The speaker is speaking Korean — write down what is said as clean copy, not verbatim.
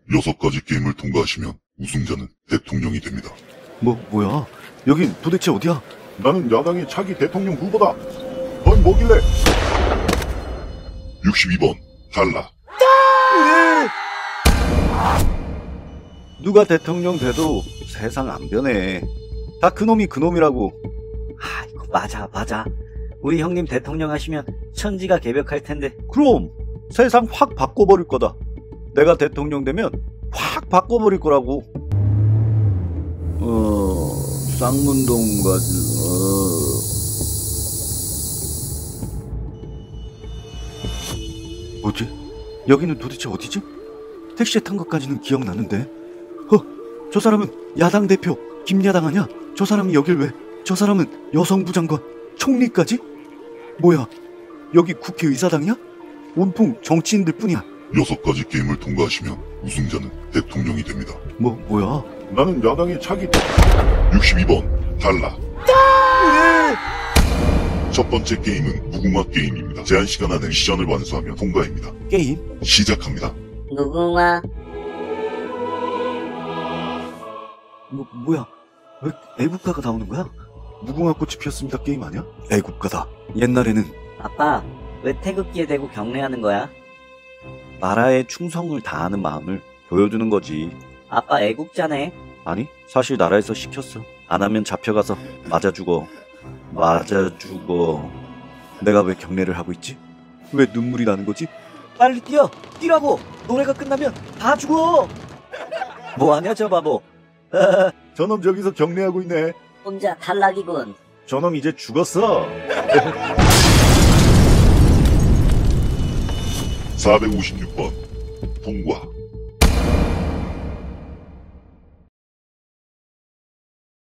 6가지 게임을 통과하시면 우승자는 대통령이 됩니다. 뭐야? 여긴 도대체 어디야? 나는 야당의 차기 대통령 후보다. 넌 뭐길래? 62번 탈락. 누가 대통령 돼도 세상 안 변해. 다 그놈이 그놈이라고. 이거 맞아. 우리 형님 대통령 하시면 천지가 개벽할 텐데. 그럼 세상 확 바꿔버릴 거다. 내가 대통령 되면 확 바꿔버릴 거라고. 쌍문동 뭐지? 여기는 도대체 어디지? 택시에 탄 것까지는 기억나는데. 저 사람은 야당 대표 김야당 아냐? 저 사람이 여길 왜? 저 사람은 여성부 장관 총리까지? 뭐야? 여기 국회의사당이야? 온통 정치인들 뿐이야. 6가지 게임을 통과하시면 우승자는 대통령이 됩니다. 뭐야? 나는 야당의 차기 62번 탈락. 첫 번째 게임은 무궁화 게임입니다. 제한 시간 안에 미션을 완수하면 통과입니다. 게임? 시작합니다. 무궁화. 뭐야? 왜 애국가가 나오는 거야? 무궁화 꽃이 피었습니다 게임 아니야? 애국가다. 옛날에는 아빠, 왜 태극기에 대고 경례하는 거야? 나라에 충성을 다하는 마음을 보여주는 거지. 아빠 애국자네. 아니, 사실 나라에서 시켰어. 안 하면 잡혀가서 맞아 죽어. 내가 왜 경례를 하고 있지? 왜 눈물이 나는 거지? 빨리 뛰라고. 노래가 끝나면 다 죽어. 뭐하냐 저 바보. 저놈 저기서 경례하고 있네. 혼자 탈락이군. 저놈 이제 죽었어. 456번 통과.